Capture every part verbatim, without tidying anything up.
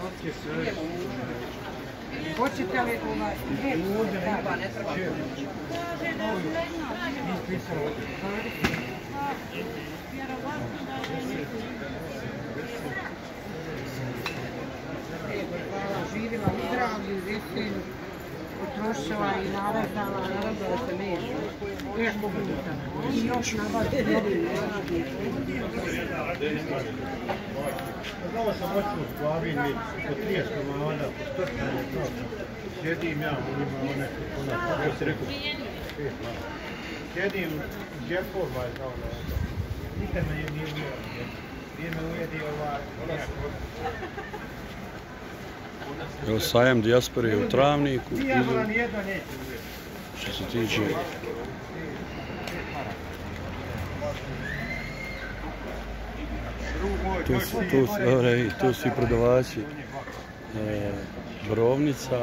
Hoćete li ovaj... Živila u zdravlju, istinu, potrošila i narazala, narazala se mešu. Teško puta. I još nabaviti novi mešu. Znao sam oču u Slavini, po trijesto mala, po stotine kroka. Sjedim ja, ima one, kako se rekao, pet mala. Sjedim u džepova, znao na ono. Nikad me nije uvijek. Nije me ujedi ovaj, onako. Evo sajam dijaspore u Travniku. Dijaspora nijedno neće uvijek. Što se tiče... Tu su, tu su, dobre, tu su i prodavači e, borovnica.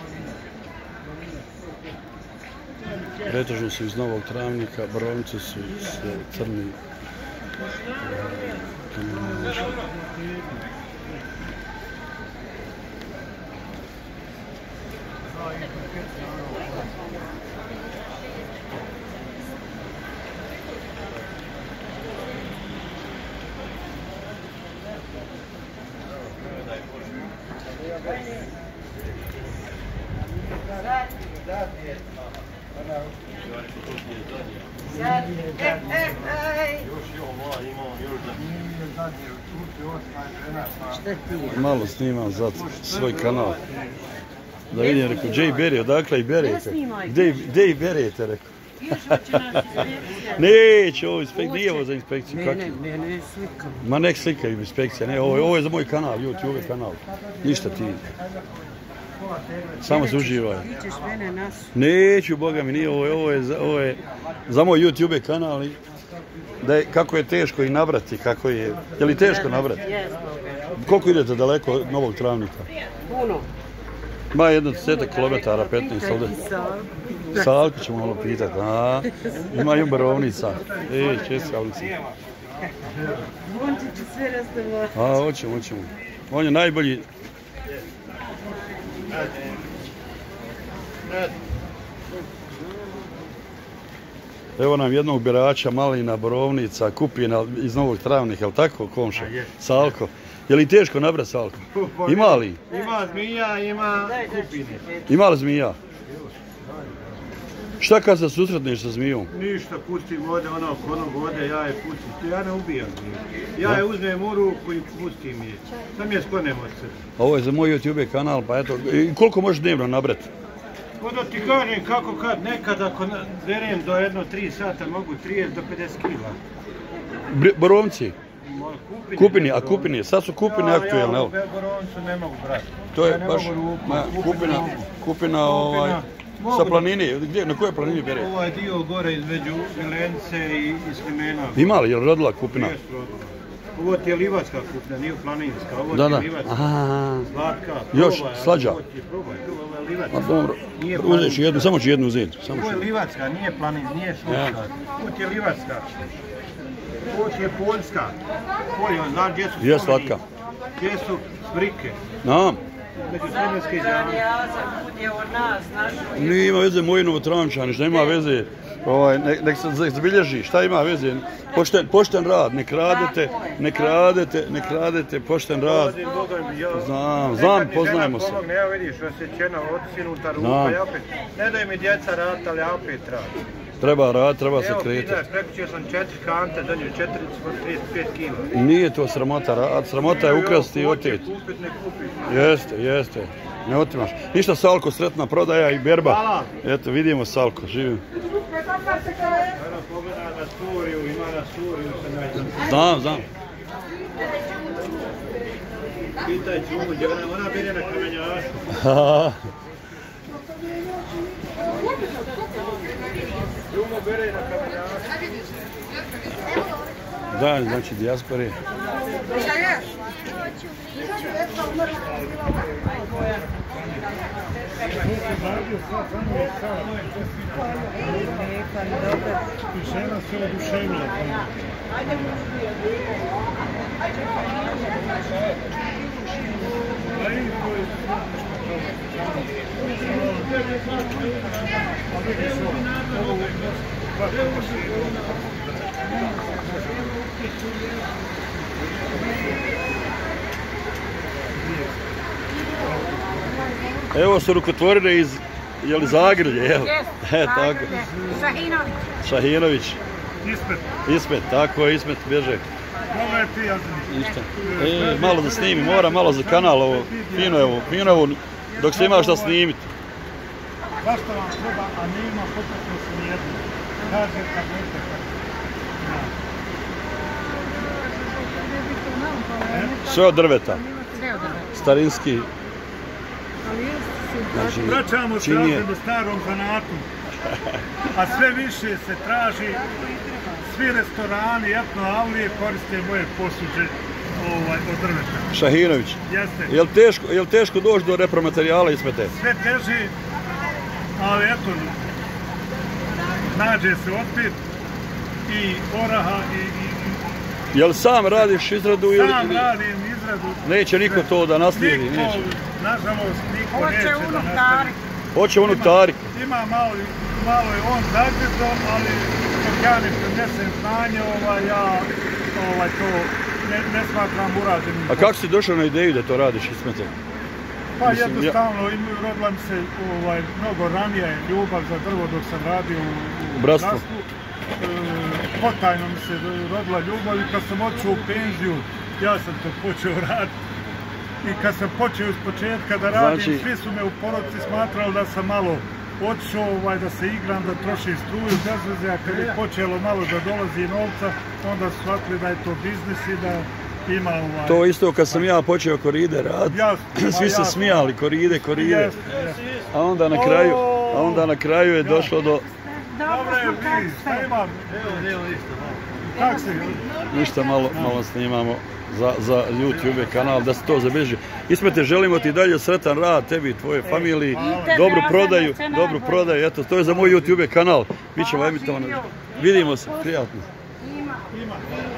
Pretežno su iz Novog Travnika, borovnice su sve crni. E, Malo snimam za svoj kanal. Da vidim, rekao, gdje i beri, odakle i berete? Gdje i berete, rekao. Neće, ovo inspekcija, nije ovo za inspekciju. Ne, ne, ne, ne, slikam. Ma nek slikaju inspekcija, ne, ovo je za moj kanal, YouTube kanal. Ništa ti. Samo se uživaj. Ti ćeš mene nas. Neću, boga mi, nije, ovo je, ovo je, za, ovo je za moj YouTube kanal. Da je, kako je teško i nabrati, kako je, je li teško nabrati? Koliko idete daleko od Novog Travnika? Puno. Ma jedno desetak kilometara, petnaest ovdje. Salku ćemo malo pitati, a? Imaju borovnica. Ej, českalica. Zvončić će sve rastavljati. A, hoćemo, hoćemo. On je najbolji. Evo nam jednog birača, malina, borovnica, kupina iz Novog Travnika, je li tako, komšo? Salko. Je li teško nabrati salko? Ima li? Ima zmija, ima kupine. Ima li zmija? Šta kad se susretneš sa zmijom? Ništa, pustim vode, ono kono vode, ja je pustim. Ja ne ubijam zmiju. Ja je uzmem u ruku i pustim je. Sam je sklonem od sebe. Ovo je za moj YouTube kanal, pa eto, i koliko možeš dnevno nabrati? Onda ti kažem kako kad, nekad ako berem do jedno tri sata mogu trideset do pedeset kila. Borovnici? Kupini, a kupini, sad su kupine aktuelne, evo. Ja u borovnicu ne mogu brati. To je baš kupina, kupina ovaj, sa planine, gdje, na kojoj planini bere? Ovaj dio gore između Milence i Slimena. Ima li, je li rodila kupina? Jes rodila. Ovo ti je livatska kupina, nije planinska, ovo ti je livatska. Slatka, još slađa. Probaj, ovo je livatska. A dobro, uzet ću jednu, samo ću jednu uzeti. Ovo je livatska, nije planinska, nije šumska. Ovo ti je livatska. Ovo ti je poljska. Polje, znaš gdje su spomeni? Je slatka. Gdje su sprike? Znam. Među sremenske izjavne. Nije ima veze moji Novotravničani, šta ima veze, ovaj, nek, nek se zabilježi, šta ima veze, pošten, pošten rad, ne kradete, ne kradete, ne kradete, pošten rad. Znam, znam, poznajemo se. Ne, ja vidiš, osjećena, odsinuta ruka, ja opet, ne daj mi djeca rad, ali ja opet rad. Treba rad, treba se kretati. kretati. Evo, prekućio sam četiri kante, donio četiri, trideset pet kila. Nije to sramota rad, sramota je ukrasti i oteti. Kupit, ne kupit. Jeste, jeste, ne otimaš. Ništa, Salko, sretna prodaja i berba. Hvala. Eto, vidimo Salko, živim. Evo, pogleda na Suriju, ima na Suriju se nađe. Znam, znam. Pitaj Čumu, gdje ona bere na kamenjašu. Čumu bere na kamenjašu. Da, znači dijaspore. Žena se oduševila. vidiš ovo, ovo baš mašinu. Evo su rukotvorine iz, je li Zagrlje, evo? E, tako. Šahinović. Šahinović. Ismet. Ismet, tako je, Ismet bježe. Ovo je ti, Jazini. Ništa. E, malo da snimi, mora malo za kanal ovo. Fino je ovo, fino je ovo, dok se ima šta snimiti. Zašto vam treba, a nema potakle se nijedno? Kaže kad nete kad. Sve od drveta. Sve od drveta. Starinski. Znači, vraćamo se razred u starom zanatu, a sve više se traži, svi restorani, etno avlije koriste moje posuđe ovaj, od drveta. Šahinović. Jeste. Je li teško, je li teško doći do repromaterijala Ismete? Sve teži, ali eto, nađe se otpit i oraha i... i je li sam radiš izradu ili... Sam radim izradu. Neće niko to da naslijedi, niko, neće. Nažalost, niko Hoće neće unuk da nastavi. Tarik. Hoće unuk Tarik. Ima malo, malo je on zajedno, ali dok ja ne prenesem znanje, ovaj, ja ovaj, to ne, ne smatram urađenim. A kako si došao na ideju da to radiš Ismete? Pa Mislim, jednostavno, ja... rodila mi se ovaj, mnogo ranije ljubav za drvo dok sam radio u, u bratstvu. E, potajno mi se rodila ljubav i kad sam otišao u penziju, ja sam to počeo raditi. I kad sam počeo iz početka da radim, znači... svi su me u porodici smatrali da sam malo otišao, ovaj, da se igram, da trošim struju, bez veze, a kad je počelo malo da dolazi novca, onda su shvatili da je to biznis i da ima ovaj... To isto kad sam ja počeo koride raditi, svi se smijali, koride, koride. Jasno, jasno. A onda na kraju, a onda na kraju je došlo do... Dobro je, vi, šta imam? Evo, evo, ništa, malo. Kako se? Ništa, malo, malo snimamo za, za YouTube kanal, da se to zabilježi. Ismete, želimo ti dalje sretan rad, tebi i tvoje familiji, dobru prodaju, dobru prodaju, eto, to je za moj YouTube kanal. Mi ćemo emitovano. Vidimo se, prijatno. Ima. Ima.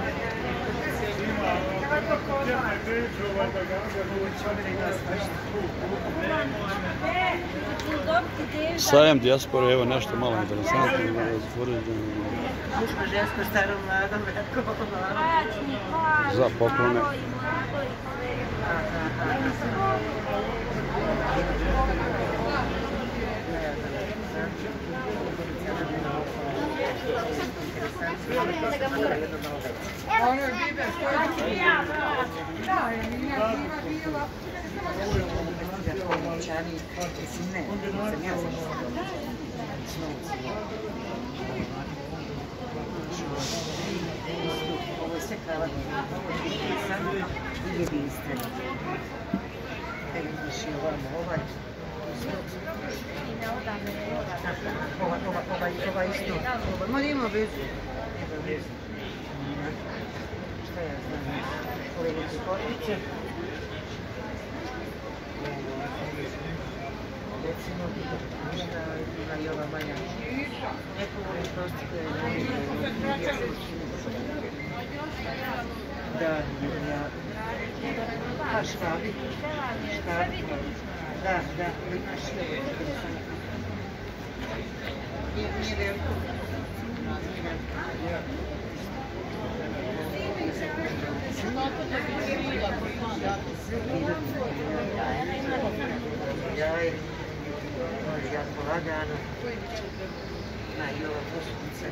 Sajam dijaspore, evo nešto malo interesantno. Muško, žensko, staro, mlado, veko, za poklone. Ono je bibe, što je da, je minijatura bila. Mislim, ne, sam ja sam ovo je sve kravat, ovo je i jedinstveno. Evo imaš i ovamo, ovaj, ova isto, ma ima vezu. Šta ja znam, ove neke korpice. Recimo, šta ima i ova manja. Neko volim prosti koje je da, ja, pa štabi, štabi, da, da, imaš i ovo interesantno. Nije, nije veliko. Jaj, jako lagano. Na, i ova posudnica.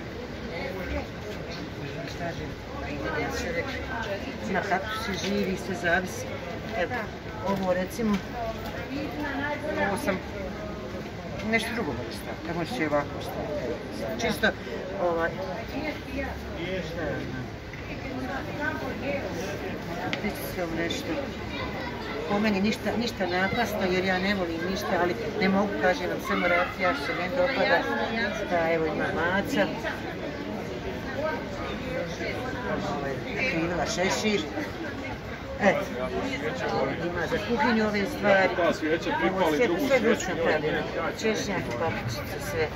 Stažem, ja se rekli, na kako se živi, sve zavisi. Evo, ovo recimo, ovo sam nešto drugo mogu staviti, ne može se i ovako staviti. Čisto, ovaj, šta ja znam. Pritiskom nešto. Po meni ništa, ništa napasno jer ja ne volim ništa, ali ne mogu, kažem vam, samo raditi, ja što se ne dopada. Da, evo ima maca. Krivila šešir. Eto, ima za kuhinju ove stvari. Ovo sve, sve ručno pravljeno. Češnjak, papričice, sve.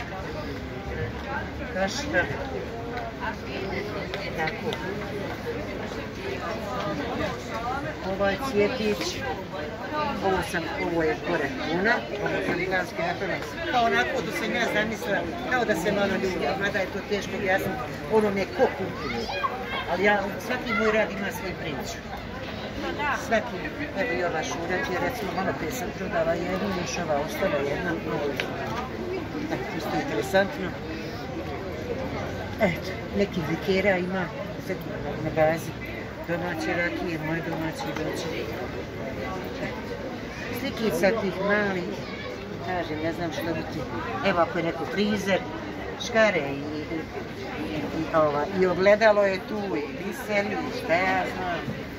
Kaška. Tako. ovaj cvjetić, ovo sam, ovo je gore kuna, ovo sam glanski napravila, kao onako da sam ja zamislila, kao da se malo ljubila, mada je to teško objasniti, ono me ko kupuje, ali ja, svaki moj rad ima svoj priču. Svaki, evo i ova šurać je recimo malo prije sam prodala jednu, još ova ostala jedna, ovo je isto interesantno. Eto, neki likera ima na bazi domaće rakije, moje domaće doće. Slikica tih malih, kažem, ne znam što biti. Evo ako je neko frizer, škare i, i, i, i, ova, i ogledalo je tu, i biseri, šta ja znam.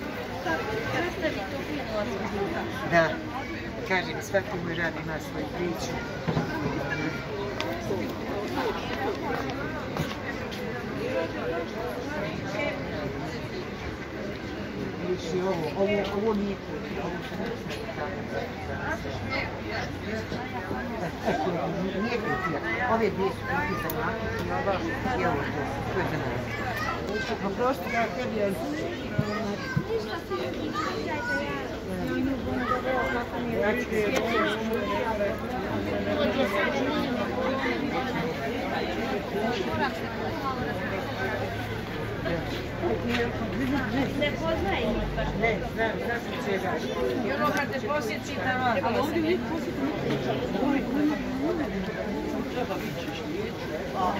Da, kažem, svaki moj rad ima svoju priču. Znači ovo, ovo, ovo nije kutija, ovo se ne smije. Nije kutija, ove dvije su kutije za nakon i ova i ovo to je za nakon. Oprosti ja tebi, ali... Ne poznaje ih baš. Ne, znam, znam se će daći. I ono kad te posjeći tamo. Ali ovdje uvijek posjeti treba vićeš liječe.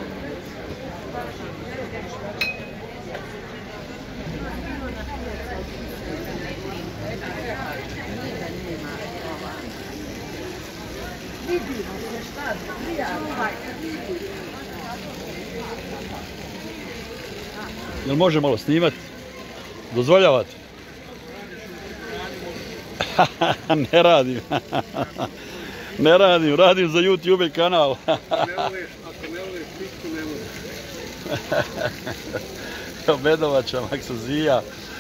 Vidimo se šta, prijavno. Jel može malo snimati? Dozvoljavate? Ne radim. Ne radim, radim za YouTube kanal. Ako ne voliš pitku, ne voliš. Evo Medovača, Maksozija,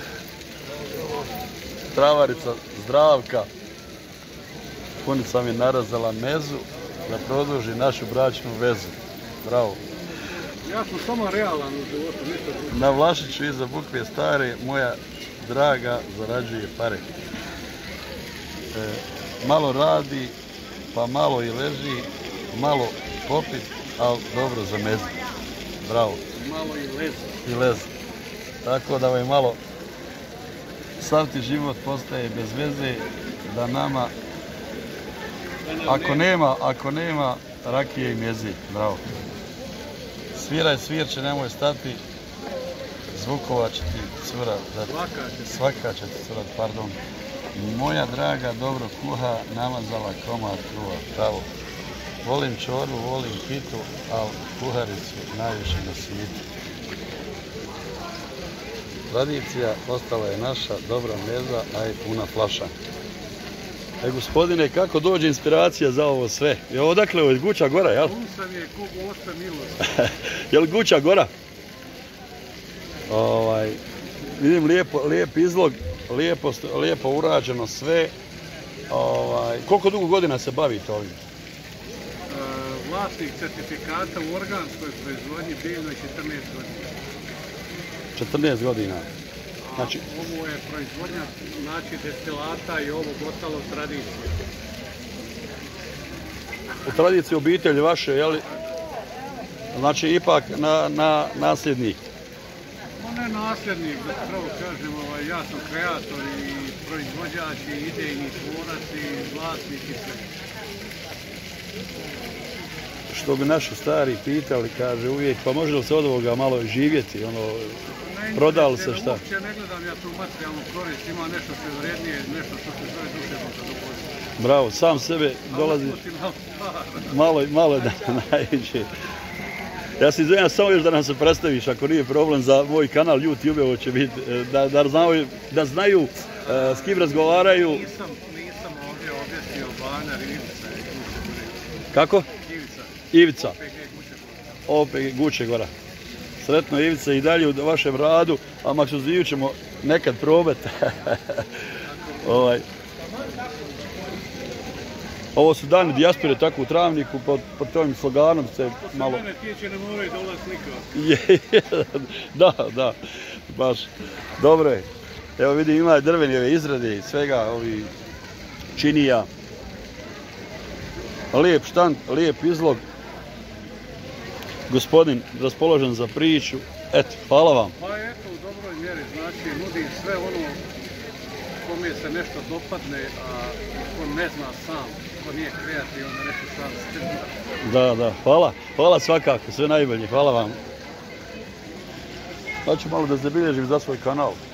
travarica Zdravka. Punica mi je narazala mezu da produži našu bračnu vezu. Bravo. Ja sam samo realan u životu, ništa drugo. Na Vlašiću iza Bukve stare moja draga zarađuje pare. E, malo radi, pa malo i leži, malo popit, ali dobro za mezi. Bravo. Malo i lez. I lez. Tako da ovaj malo sav ti život postaje bez veze, da nama ako nema, ako nema rakije i mezi. Bravo. Sviraj svirče, nemoj stati, zvukova će ti cvrat, svaka će ti cvrat, pardon. Moja draga dobro kuha, namazala komad kruha, pravo. Volim čorbu, volim pitu, ali kuharicu najviše na svijetu. Tradicija ostala je naša, dobra meza, a i puna flaša. E, gospodine, kako dođe inspiracija za ovo sve? Je ovo dakle, ovo je Guča Gora, jel? Tu sam je kugu osta milost. Jel Guča Gora? Ovaj, vidim lijepo, lijep izlog, lijepo, lijepo urađeno sve. Ovaj, koliko dugo godina se bavite ovim? Uh, vlasnik certifikata u organskoj proizvodnji biljnoj četrnaest godina. četrnaest godina. Znači, ovo je proizvodnja, znači, destilata i ovo ostalo tradicije. U tradiciji obitelji vaše, jel? Znači, ipak na, na nasljednik. On je nasljednik, da pravo kažem, ovaj, ja sam kreator i proizvođač i idejni tvorac i vlasnik i sve. Što bi naši stari pitali, kaže uvijek, pa može li se od ovoga malo živjeti, ono, prodali se šta? Uopće ne gledam ja tu materijalnu korist, ima nešto što je vrednije, nešto što se zove duševno zadovoljstvo. Bravo, sam sebe dolazi malo, malo da najveće. Ja se izvijem samo još da nam se predstaviš, ako nije problem za moj kanal YouTube, ovo će biti, da, da, znaju, da znaju uh, s kim razgovaraju. Nisam, nisam ovdje objesio Bana Ivica. Kako? Ivica. Ivica. O P G Guče Gora. O P G Guče Gora. Sretno Ivica i dalje u vašem radu, a Maksoziju ćemo nekad probati. ovaj. Ovo su dani dijaspore tako u Travniku, pod, pod tovim sloganom se malo... Što se mene tiče, ne moraju dolaz nikad. Da, da, baš. Dobro je. Evo vidim, ima drveni ove izrade i svega, ovi činija. Lijep štand, lijep izlog. Gospodin raspoložen za priču. Eto, hvala vam. Pa eto, u dobroj mjeri, znači, nudi sve ono kome se nešto dopadne, a ko ne zna sam, ko nije kreativan, da nešto sam stigna. Da, da, hvala. Hvala svakako, sve najbolje, hvala vam. Pa ću malo da zabilježim za svoj kanal.